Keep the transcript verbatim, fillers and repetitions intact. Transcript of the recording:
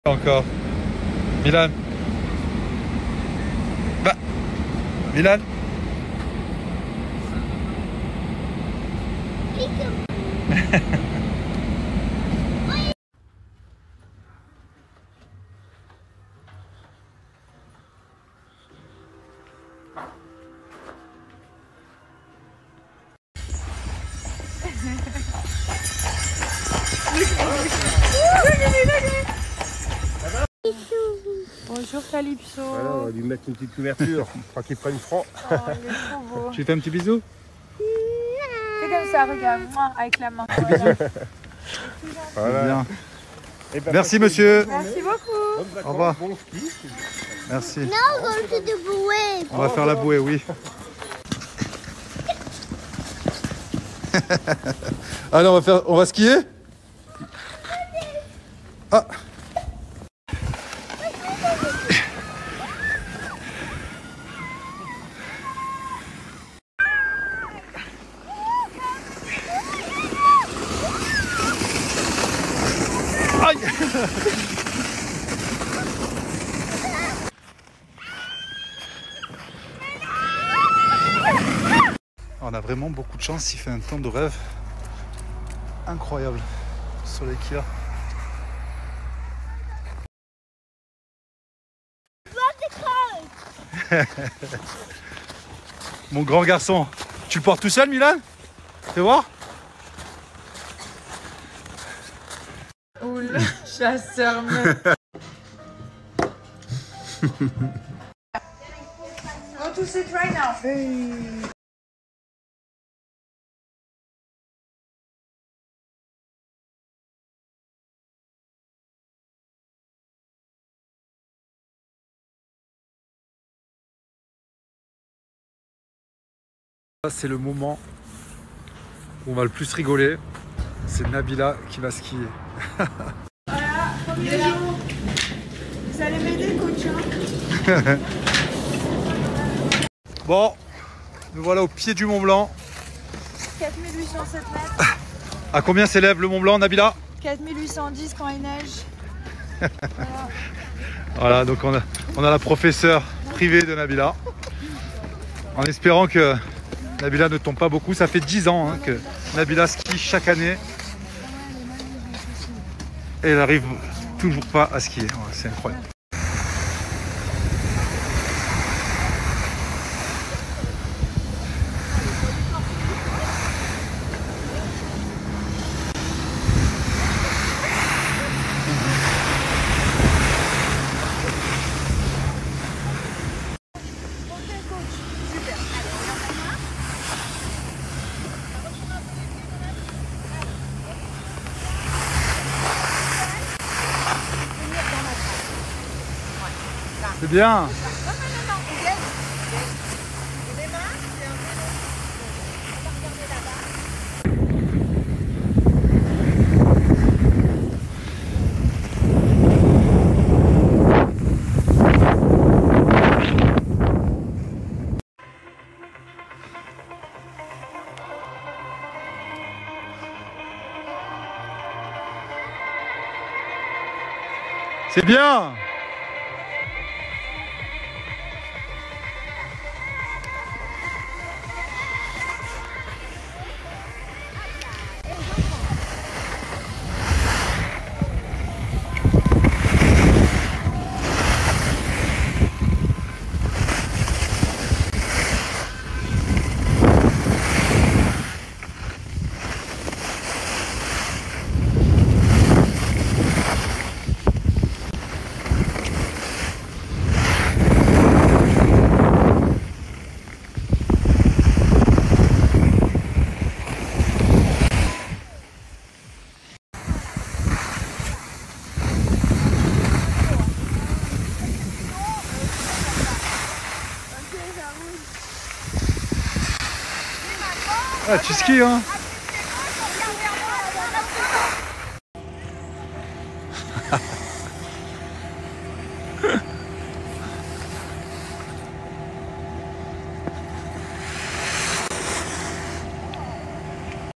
Encore. Milan. Bah. Milan. Bonjour Calypso. Voilà, on va lui mettre une petite couverture pour qu'il prenne froid. Oh, il est trop beau. Tu lui fais un petit bisou? C'est comme ça, regarde, moi, avec la main. Petit bisou. Voilà. Bien. Eh ben, Merci monsieur. Merci beaucoup. Bonne vacances, Au revoir. bon ski. Merci. Non, on va faire de bouée. On va faire la bouée, oui. Allez, on va faire, on va skier. Ah. Aïe. On a vraiment beaucoup de chance, il fait un temps de rêve incroyable. Le soleil qu'il y a. Mon grand garçon, tu le portes tout seul, Milan? Fais voir. Oh le chasseur me... Go to sit right now. C'est le moment où on va le plus rigoler. C'est Nabila qui va skier. Voilà, premier jour. Vous allez m'aider, coach, hein? Bon, nous voilà au pied du Mont Blanc. quatre mille huit cent sept mètres. À combien s'élève le Mont Blanc, Nabila? quatre mille huit cent dix quand il neige. Voilà. Voilà, donc on a, on a la professeure privée de Nabila. En espérant que Nabila ne tombe pas beaucoup. Ça fait dix ans hein, que Nabila skie chaque année. Et elle n'arrive toujours pas à skier. Ouais, c'est incroyable. C'est bien. C'est bien. Ah, tu skis, hein?